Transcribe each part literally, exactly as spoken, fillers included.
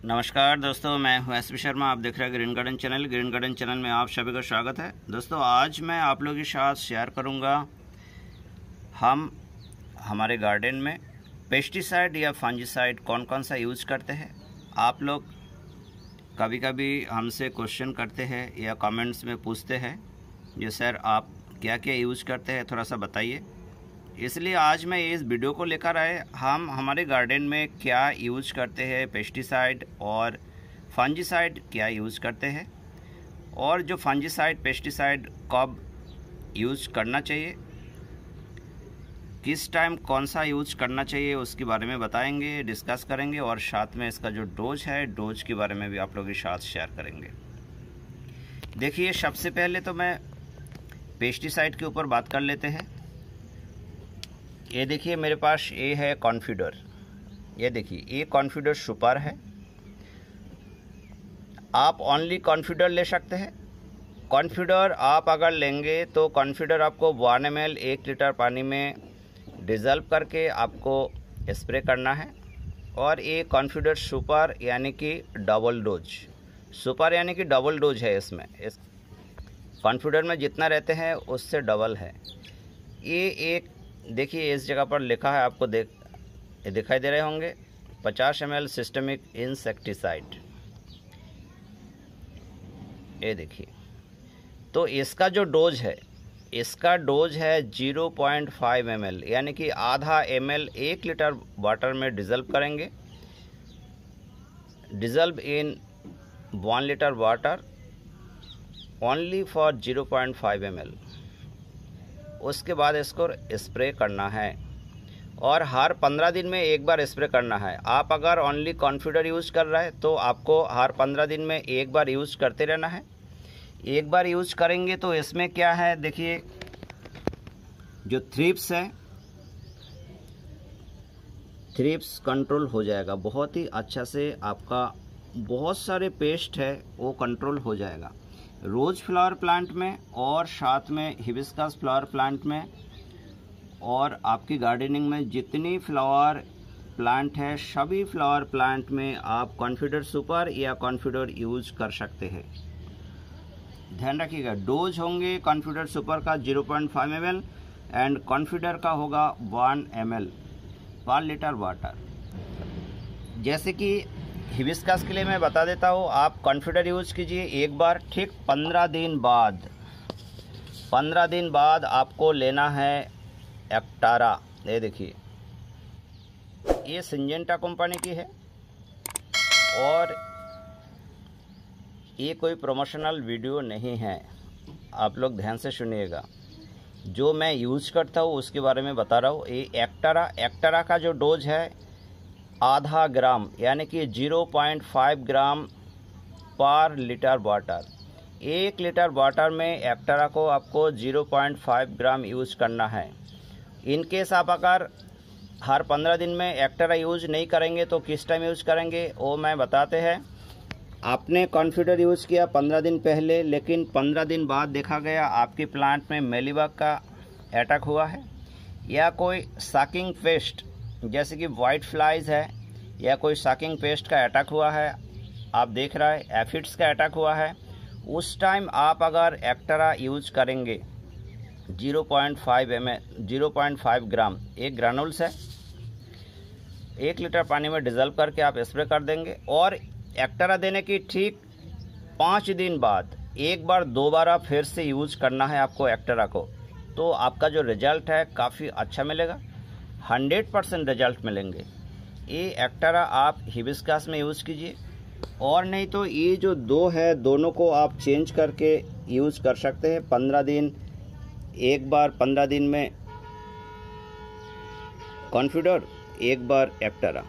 नमस्कार दोस्तों, मैं हूं एस पी शर्मा। आप देख रहे हैं Green Garden channel. Green Garden channel में आप सभी का स्वागत है। दोस्तों, आज मैं आप लोगों के साथ शेयर करूंगा हम हमारे गार्डन में पेस्टिसाइड या फंजीसाइड कौन कौन सा यूज़ करते हैं। आप लोग कभी कभी हमसे क्वेश्चन करते हैं या कमेंट्स में पूछते हैं जो सर आप क्या क्या यूज़ करते हैं, थोड़ा सा बताइए। इसलिए आज मैं इस वीडियो को लेकर आए हम हमारे गार्डन में क्या यूज़ करते हैं, पेस्टिसाइड और फंजीसाइड क्या यूज़ करते हैं, और जो फंजीसाइड पेस्टिसाइड कब यूज़ करना चाहिए, किस टाइम कौन सा यूज़ करना चाहिए, उसके बारे में बताएंगे, डिस्कस करेंगे, और साथ में इसका जो डोज है डोज के बारे में भी आप लोगों के साथ शेयर करेंगे। देखिए, सबसे पहले तो मैं पेस्टिसाइड के ऊपर बात कर लेते हैं। ये देखिए मेरे पास ये है कॉन्फिडर। ये देखिए ये कॉन्फिडर सुपर है। आप ओनली कॉन्फिडर ले सकते हैं। कॉन्फिडर आप अगर लेंगे तो कॉन्फिडर आपको वन एम एल एक लीटर पानी में डिज़ल्व करके आपको स्प्रे करना है। और ये कॉन्फिडर सुपर यानी कि डबल डोज, सुपर यानी कि डबल डोज है। इसमें इस कॉन्फिडर में जितना रहते हैं उससे डबल है। ये एक देखिए इस जगह पर लिखा है, आपको देख दिखाई दे रहे होंगे, पचास एम एल सिस्टमिक इंसेक्टिसाइड। ये देखिए, तो इसका जो डोज है, इसका डोज है zero point five M L, यानी कि आधा एम एल एक लीटर वाटर में डिज़ल्व करेंगे। Dissolve in one litre water only for zero point five M L. उसके बाद इसको स्प्रे करना है और हर पंद्रह दिन में एक बार स्प्रे करना है। आप अगर ओनली कॉन्फिडर यूज़ कर रहे हैं तो आपको हर पंद्रह दिन में एक बार यूज़ करते रहना है। एक बार यूज़ करेंगे तो इसमें क्या है, देखिए जो थ्रिप्स है, थ्रिप्स कंट्रोल हो जाएगा बहुत ही अच्छा से। आपका बहुत सारे पेस्ट है वो कंट्रोल हो जाएगा रोज़ फ्लावर प्लांट में और साथ में हिबिस्कस फ्लावर प्लांट में, और आपकी गार्डनिंग में जितनी फ्लावर प्लांट है सभी फ्लावर प्लांट में आप कॉन्फिडर सुपर या कॉन्फिडर यूज़ कर सकते हैं। ध्यान रखिएगा, डोज होंगे कॉन्फिडर सुपर का zero point five M L and Confidor का होगा one M L per litre water. जैसे कि हिबिस्कस के लिए मैं बता देता हूँ, आप कॉन्फिडर यूज़ कीजिए एक बार, ठीक पंद्रह दिन बाद पंद्रह दिन बाद आपको लेना है एक्टारा। ये देखिए ये सिंजेंटा कंपनी की है और ये कोई प्रमोशनल वीडियो नहीं है। आप लोग ध्यान से सुनिएगा, जो मैं यूज़ करता हूँ उसके बारे में बता रहा हूँ। ये एक्टारा एक्टारा का जो डोज है आधा ग्राम यानी कि zero point five gram per litre water. एक लीटर वाटर में एक्टारा को आपको zero point five gram use करना है। इन केस आप अगर हर पंद्रह दिन में एक्टारा यूज़ नहीं करेंगे तो किस टाइम यूज़ करेंगे वो मैं बताते हैं। आपने कॉन्फिडर यूज़ किया पंद्रह दिन पहले, लेकिन पंद्रह दिन बाद देखा गया आपके प्लांट में मेलीबग का अटैक हुआ है या कोई साकिंग पेस्ट जैसे कि वाइट फ्लाइज है या कोई साकिंग पेस्ट का अटैक हुआ है, आप देख रहा है एफिड्स का अटैक हुआ है, उस टाइम आप अगर एक्टारा यूज करेंगे zero point five M L zero point five gram एक ग्रानुल्स है, एक लीटर पानी में डिज़ल्व करके आप स्प्रे कर देंगे। और एक्टारा देने की ठीक पाँच दिन बाद एक बार दोबारा फिर से यूज़ करना है आपको एक्टारा को, तो आपका जो रिजल्ट है काफ़ी अच्छा मिलेगा, हंड्रेड परसेंट रिजल्ट मिलेंगे। ये एक्टारा आप हिबिस्कस में यूज़ कीजिए, और नहीं तो ये जो दो है दोनों को आप चेंज करके यूज़ कर सकते हैं। पंद्रह दिन एक बार, पंद्रह दिन में कॉन्फिडर, एक बार एक्टारा।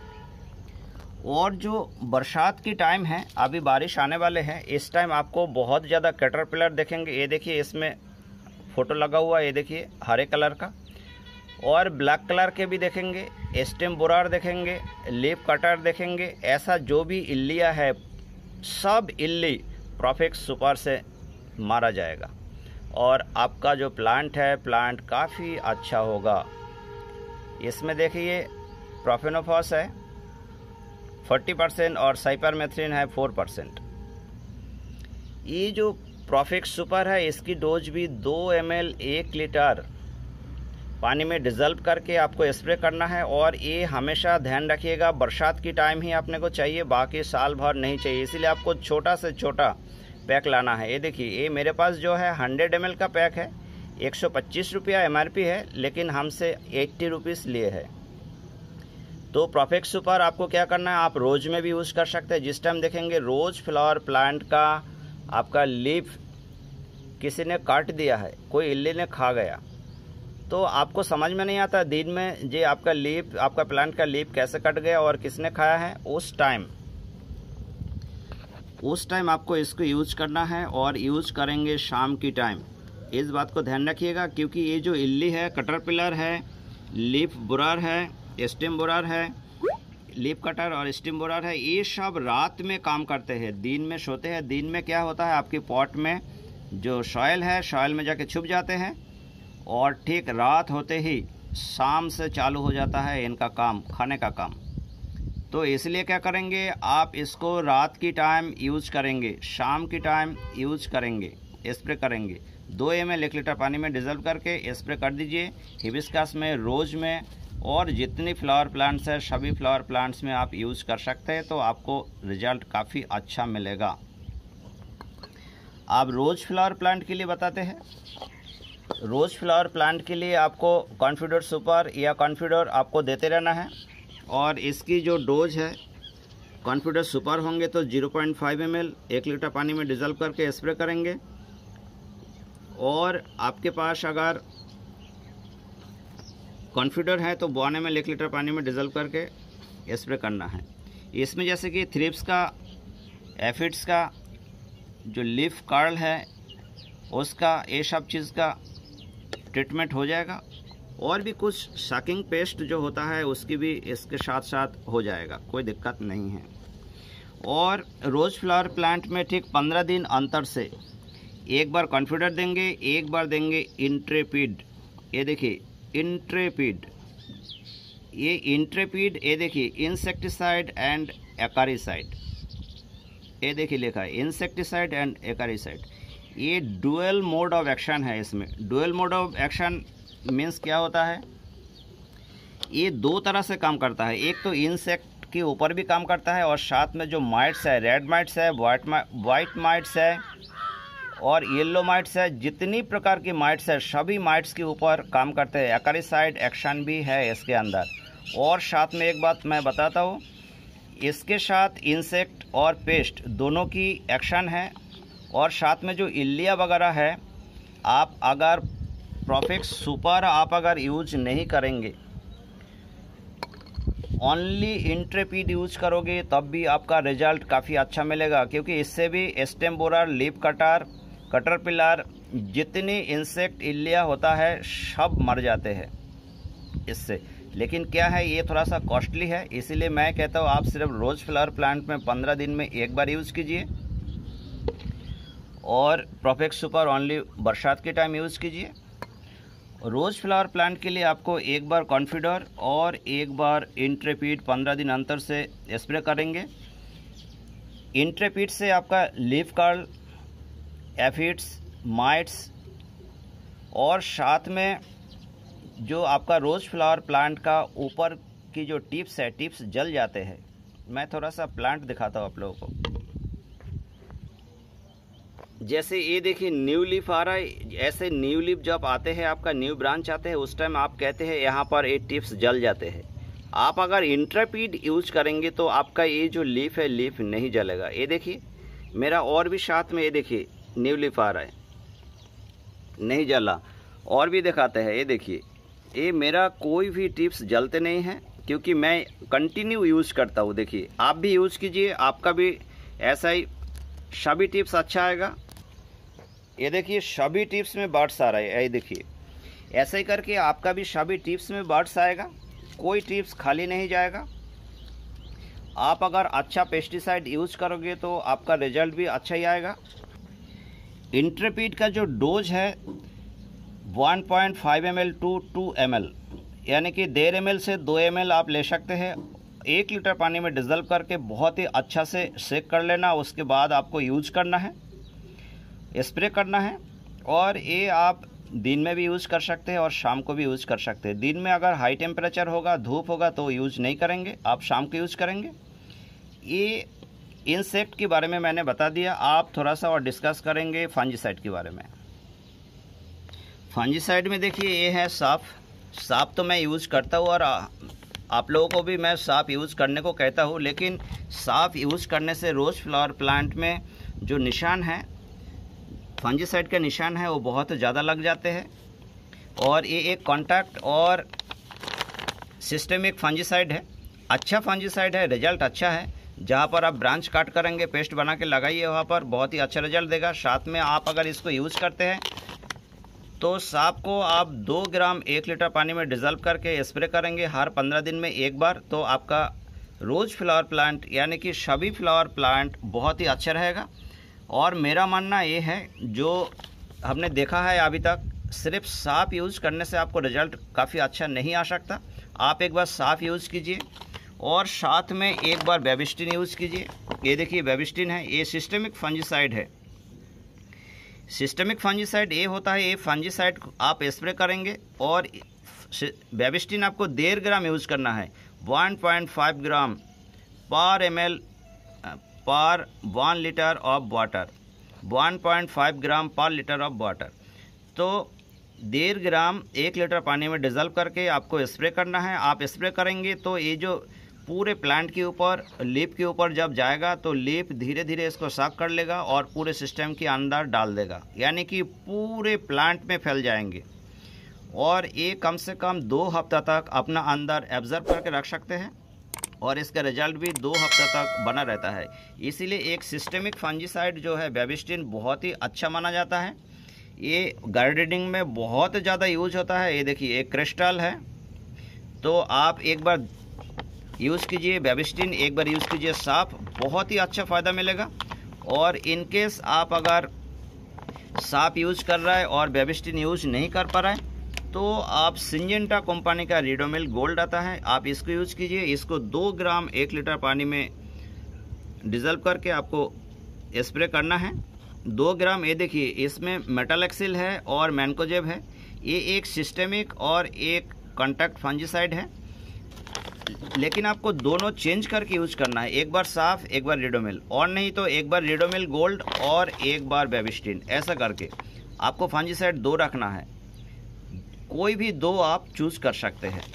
और जो बरसात की टाइम है, अभी बारिश आने वाले हैं, इस टाइम आपको बहुत ज़्यादा कैटरपिलर देखेंगे। ये देखिए इसमें फ़ोटो लगा हुआ है, ये देखिए हरे कलर का, और ब्लैक कलर के भी देखेंगे, स्टेम बोरार देखेंगे, लीफ कटर देखेंगे। ऐसा जो भी इल्लिया है सब इल्ली प्रोफेक्स सुपर से मारा जाएगा और आपका जो प्लांट है प्लांट काफ़ी अच्छा होगा। इसमें देखिए प्रोफेनोफॉस है, फोर्टी परसेंट और साइपरमेथ्रिन है फोर परसेंट। ये जो प्रोफेक्स सुपर है इसकी डोज भी दो एम एल एक लीटर पानी में डिज़ोल्व करके आपको स्प्रे करना है। और ये हमेशा ध्यान रखिएगा बरसात की टाइम ही आपने को चाहिए, बाकी साल भर नहीं चाहिए, इसीलिए आपको छोटा से छोटा पैक लाना है। ये देखिए, ये मेरे पास जो है हंड्रेड एम एल का पैक है, एक सौ पच्चीस रुपया एम आर पी है, लेकिन हमसे अस्सी रुपीस लिए है। तो प्रोफेक्स सुपर आपको क्या करना है, आप रोज में भी यूज़ कर सकते हैं। जिस टाइम देखेंगे रोज फ्लावर प्लांट का आपका लीफ किसी ने काट दिया है, कोई इल्ली ने खा गया, तो आपको समझ में नहीं आता दिन में जे आपका लीफ, आपका प्लांट का लीफ कैसे कट गया और किसने खाया है। उस टाइम उस टाइम आपको इसको यूज करना है और यूज करेंगे शाम की टाइम। इस बात को ध्यान रखिएगा, क्योंकि ये जो इल्ली है, कैटरपिलर है, लीफ बोरर है, स्टेम बोरर है, लीफ कटर और स्टेम बोरर है, ये सब रात में काम करते हैं, दिन में सोते हैं। दिन में क्या होता है, आपके पॉट में जो सॉइल है, सॉइल में जाके छुप जाते हैं, और ठीक रात होते ही शाम से चालू हो जाता है इनका काम, खाने का काम। तो इसलिए क्या करेंगे, आप इसको रात की टाइम यूज करेंगे, शाम की टाइम यूज करेंगे, स्प्रे करेंगे। दो एम एल एक लीटर पानी में डिज़ोल्व करके स्प्रे कर दीजिए हिबिस्कस में, रोज में, और जितनी फ्लावर प्लांट्स है सभी फ्लावर प्लांट्स में आप यूज कर सकते हैं। तो आपको रिजल्ट काफ़ी अच्छा मिलेगा। आप रोज फ्लावर प्लांट के लिए बताते हैं, रोज फ्लावर प्लांट के लिए आपको कॉन्फिडर सुपर या कॉन्फिडर आपको देते रहना है। और इसकी जो डोज है, कॉन्फिडर सुपर होंगे तो zero point five M L एक लीटर पानी में डिज़ोल्व करके स्प्रे करेंगे। और आपके पास अगर कॉन्फिडर है तो वन एम एल एक लीटर पानी में डिज़ोल्व करके स्प्रे करना है। इसमें जैसे कि थ्रिप्स का, एफिड्स का, जो लीफ कर्ल है उसका, ये सब चीज़ का ट्रीटमेंट हो जाएगा। और भी कुछ सकिंग पेस्ट जो होता है उसकी भी इसके साथ साथ हो जाएगा, कोई दिक्कत नहीं है। और रोज फ्लावर प्लांट में ठीक पंद्रह दिन अंतर से एक बार कॉन्फिडर देंगे, एक बार देंगे इंट्रेपिड। ये देखिए इंट्रेपिड, ये इंट्रेपिड, ये देखिए इंसेक्टिसाइड एंड एकारिसाइड, ये देखिए लिखा है इंसेक्टिसाइड एंड एकारिसाइड। ये डुअल मोड ऑफ एक्शन है। इसमें dual mode of action means क्या होता है, ये दो तरह से काम करता है। एक तो इंसेक्ट के ऊपर भी काम करता है, और साथ में जो माइट्स है, रेड माइट्स है, वाइट वाइट माइट्स है और येलो माइट्स है, जितनी प्रकार की माइट्स है सभी माइट्स के ऊपर काम करते हैं। एकारिसाइड एक्शन भी है इसके अंदर। और साथ में एक बात मैं बताता हूँ, इसके साथ इंसेक्ट और पेस्ट दोनों की एक्शन है। और साथ में जो इल्लिया वगैरह है, आप अगर प्रोफेक्स सुपर आप अगर यूज नहीं करेंगे, ओनली इंट्रेपिड यूज करोगे, तब भी आपका रिजल्ट काफ़ी अच्छा मिलेगा। क्योंकि इससे भी stem borer, leaf cutter, caterpillar, जितनी इंसेक्ट इल्लिया होता है सब मर जाते हैं इससे। लेकिन क्या है, ये थोड़ा सा कॉस्टली है, इसीलिए मैं कहता हूँ आप सिर्फ रोज फ्लावर प्लांट में पंद्रह दिन में एक बार यूज़ कीजिए, और प्रोफेक्स सुपर ओनली बरसात के टाइम यूज़ कीजिए। रोज फ्लावर प्लांट के लिए आपको एक बार कॉन्फिडर और एक बार इंट्रेपिड पंद्रह दिन अंतर से स्प्रे करेंगे। इंट्रेपिड से आपका लीफ कर्ल, एफिड्स, माइट्स, और साथ में जो आपका रोज फ्लावर प्लांट का ऊपर की जो टिप्स है, टिप्स जल जाते हैं। मैं थोड़ा सा प्लांट दिखाता हूँ आप लोगों को। जैसे ये देखिए न्यू लीफ आ रहा है, ऐसे न्यू लीफ जब आते हैं, आपका न्यू ब्रांच आते हैं, उस टाइम आप कहते हैं यहाँ पर ये टिप्स जल जाते हैं। आप अगर इंट्रेपिड यूज करेंगे तो आपका ये जो लीफ है, लीफ नहीं जलेगा। ये देखिए मेरा, और भी साथ में ये देखिए न्यू लीफ आ रहा है, नहीं जला। और भी दिखाते हैं, ये देखिए ये मेरा कोई भी टिप्स जलते नहीं हैं, क्योंकि मैं कंटिन्यू यूज करता हूँ। देखिए आप भी यूज कीजिए, आपका भी ऐसा ही सभी टिप्स अच्छा आएगा। ये देखिए सभी टिप्स में बर्ड्स आ रहा है, ये देखिए ऐसे ही करके आपका भी सभी टिप्स में बर्ड्स आएगा, कोई टिप्स खाली नहीं जाएगा। आप अगर अच्छा पेस्टिसाइड यूज करोगे तो आपका रिजल्ट भी अच्छा ही आएगा। इंट्रेपिड का जो डोज है one point five M L to two M L, यानी कि डेढ़ एम एल से दो एम एल आप ले सकते हैं एक लीटर पानी में डिज़ल्व करके बहुत ही अच्छा से सेक कर लेना। उसके बाद आपको यूज करना है, स्प्रे करना है। और ये आप दिन में भी यूज़ कर सकते हैं और शाम को भी यूज़ कर सकते हैं। दिन में अगर हाई टेम्परेचर होगा, धूप होगा, तो यूज़ नहीं करेंगे, आप शाम को यूज़ करेंगे। ये इंसेक्ट के बारे में मैंने बता दिया। आप थोड़ा सा और डिस्कस करेंगे फंजीसाइड के बारे में। फंजीसाइड में देखिए ये है साफ। साफ तो मैं यूज़ करता हूँ और आप लोगों को भी मैं साफ यूज़ करने को कहता हूँ, लेकिन साफ यूज़ करने से रोज़ फ्लावर प्लांट में जो निशान है, फंजीसाइड के निशान है, वो बहुत ज़्यादा लग जाते हैं। और ये एक कॉन्टैक्ट और सिस्टेमिक फंजीसाइड है, अच्छा फंजीसाइड है, रिजल्ट अच्छा है। जहाँ पर आप ब्रांच काट करेंगे, पेस्ट बना के लगाइए, वहाँ पर बहुत ही अच्छा रिजल्ट देगा। साथ में आप अगर इसको यूज़ करते हैं तो सांप को आप दो ग्राम एक लीटर पानी में डिज़ल्व करके स्प्रे करेंगे हर पंद्रह दिन में एक बार, तो आपका रोज़ फ्लावर प्लांट यानी कि सभी फ्लावर प्लांट बहुत ही अच्छा रहेगा। और मेरा मानना ये है, जो हमने देखा है अभी तक, सिर्फ साफ यूज़ करने से आपको रिजल्ट काफ़ी अच्छा नहीं आ सकता। आप एक बार साफ यूज़ कीजिए और साथ में एक बार बेबिस्टिन यूज़ कीजिए। ये देखिए बेबिस्टिन है, ये सिस्टेमिक फंजीसाइड है। सिस्टेमिक फंजीसाइड ये होता है, ये फंजीसाइड आप स्प्रे करेंगे और बेबिस्टिन आपको डेढ़ ग्राम यूज़ करना है, one point five gram per M L per one litre of water, one point five gram per litre of water. तो डेढ़ ग्राम एक लीटर पानी में डिज़ल्व करके आपको स्प्रे करना है। आप स्प्रे करेंगे तो ये जो पूरे प्लांट के ऊपर, लीफ के ऊपर जब जाएगा तो लीफ धीरे धीरे इसको साक कर लेगा और पूरे सिस्टम के अंदर डाल देगा, यानी कि पूरे प्लांट में फैल जाएंगे। और ये कम से कम दो हफ्ता तक अपना अंदर एब्जर्व करके रख सकते हैं और इसका रिजल्ट भी दो हफ्ता तक बना रहता है। इसीलिए एक सिस्टेमिक फंजीसाइड जो है बेबिस्टिन बहुत ही अच्छा माना जाता है। ये गार्डनिंग में बहुत ज़्यादा यूज होता है। ये देखिए एक क्रिस्टल है, तो आप एक बार यूज़ कीजिए बेबिस्टिन, एक बार यूज़ कीजिए साफ, बहुत ही अच्छा फ़ायदा मिलेगा। और इनकेस आप अगर साफ यूज़ कर रहा है और बेबिस्टिन यूज़ नहीं कर पा रहा है तो आप सिंजेंटा कंपनी का रिडोमिल गोल्ड आता है, आप इसको यूज़ कीजिए। इसको दो ग्राम एक लीटर पानी में डिज़ल्व करके आपको स्प्रे करना है, दो ग्राम। ये देखिए इसमें मेटालेक्सिल है और मैनकोजेब है। ये एक सिस्टेमिक और एक कॉन्टैक्ट फंजीसाइड है, लेकिन आपको दोनों चेंज करके यूज करना है, एक बार साफ एक बार रिडोमिल, और नहीं तो एक बार रिडोमिल गोल्ड और एक बार बेबिस्टिन, ऐसा करके आपको फंजीसाइड दो रखना है। कोई भी दो आप चूज कर सकते हैं।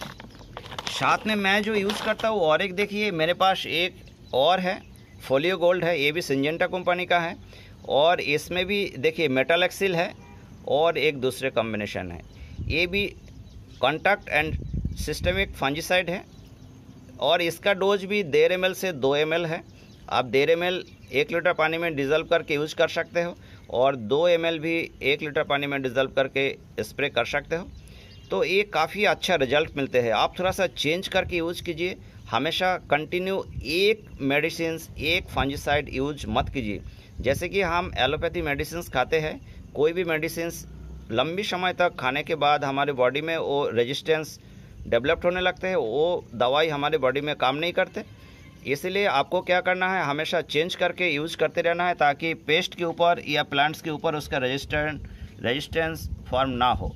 साथ में मैं जो यूज़ करता हूँ और एक देखिए मेरे पास एक और है, फोलियो गोल्ड है, ये भी सिंजेंटा कंपनी का है और इसमें भी देखिए मेटालेक्सिल है और एक दूसरे कॉम्बिनेशन है। ये भी कॉन्टैक्ट एंड सिस्टेमिक फंजीसाइड है और इसका डोज भी डेढ़ एम एल से दो एम एल है। आप डेढ़ एम एल एक लीटर पानी में डिज़ल्व करके यूज़ कर सकते हो और दो एम एल भी एक लीटर पानी में डिज़ल्व करके स्प्रे कर सकते हो। तो ये काफ़ी अच्छा रिजल्ट मिलते हैं। आप थोड़ा सा चेंज करके यूज़ कीजिए, हमेशा कंटिन्यू एक मेडिसिन एक फंजीसाइड यूज मत कीजिए। जैसे कि हम एलोपैथी मेडिसिन खाते हैं, कोई भी मेडिसिन लंबी समय तक खाने के बाद हमारे बॉडी में वो रेजिस्टेंस डेवलप्ड होने लगते हैं, वो दवाई हमारे बॉडी में काम नहीं करते। इसलिए आपको क्या करना है, हमेशा चेंज करके यूज़ करते रहना है ताकि पेस्ट के ऊपर या प्लांट्स के ऊपर उसका रेजिस्टेंस रेजिस्टेंस फॉर्म ना हो।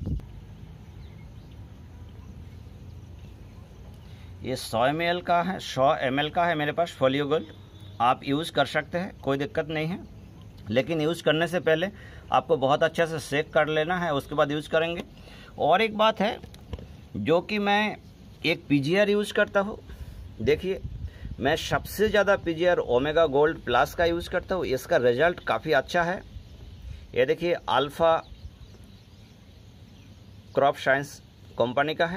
ये सौ एम एल का है, सौ एम एल का है मेरे पास फोलियो गोल्ड, आप यूज़ कर सकते हैं, कोई दिक्कत नहीं है। लेकिन यूज़ करने से पहले आपको बहुत अच्छे से सेक कर लेना है, उसके बाद यूज़ करेंगे। और एक बात है जो कि मैं एक पीजीआर यूज़ करता हूँ, देखिए मैं सबसे ज़्यादा पीजीआर ओमेगा गोल्ड प्लस का यूज़ करता हूँ, इसका रिजल्ट काफ़ी अच्छा है। ये देखिए अल्फ़ा क्रॉप साइंस कंपनी का है।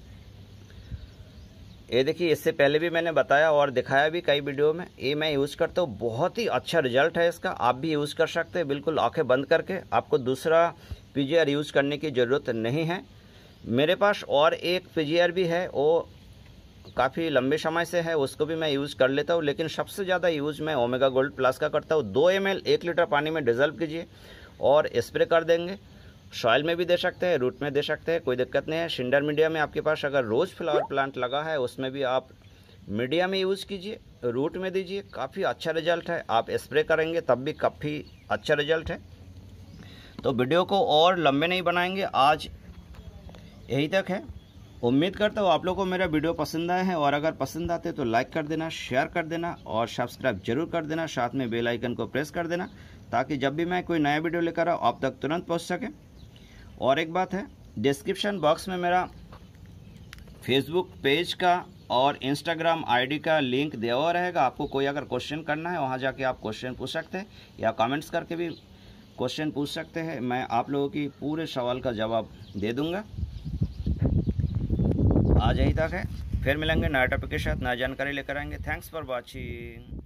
ये देखिए इससे पहले भी मैंने बताया और दिखाया भी कई वीडियो में, ये मैं यूज़ करता हूँ, बहुत ही अच्छा रिजल्ट है इसका। आप भी यूज़ कर सकते हैं बिल्कुल आंखें बंद करके, आपको दूसरा पीजीआर यूज़ करने की ज़रूरत नहीं है। मेरे पास और एक पीजीआर भी है, वो काफ़ी लंबे समय से है, उसको भी मैं यूज़ कर लेता हूँ, लेकिन सबसे ज़्यादा यूज़ मैं ओमेगा गोल्ड प्लस का करता हूँ। दो एम एल एक लीटर पानी में डिज़ल्व कीजिए और स्प्रे कर देंगे। सॉइल में भी दे सकते हैं, रूट में दे सकते हैं, कोई दिक्कत नहीं है। सिंडर मीडिया में आपके पास अगर रोज़ फ्लावर प्लांट लगा है उसमें भी आप मीडिया में यूज़ कीजिए, रूट में दीजिए, काफ़ी अच्छा रिजल्ट है। आप स्प्रे करेंगे तब भी काफ़ी अच्छा रिजल्ट है। तो वीडियो को और लंबे नहीं बनाएंगे, आज यही तक है। उम्मीद करता हूँ आप लोगों को मेरा वीडियो पसंद आया है, और अगर पसंद आते तो लाइक कर देना, शेयर कर देना और सब्सक्राइब जरूर कर देना। साथ में बेल आइकन को प्रेस कर देना ताकि जब भी मैं कोई नया वीडियो लेकर आऊँ आप तक तुरंत पहुँच सके। और एक बात है, डिस्क्रिप्शन बॉक्स में मेरा फेसबुक पेज का और इंस्टाग्राम आईडी का लिंक दिया हुआ रहेगा। आपको कोई अगर क्वेश्चन करना है वहाँ जाके आप क्वेश्चन पूछ सकते हैं, या कमेंट्स करके भी क्वेश्चन पूछ सकते हैं। मैं आप लोगों की पूरे सवाल का जवाब दे दूंगा। आज यही तक है, फिर मिलेंगे नया टॉपिक के साथ, नया जानकारी लेकर आएंगे। Thanks for watching.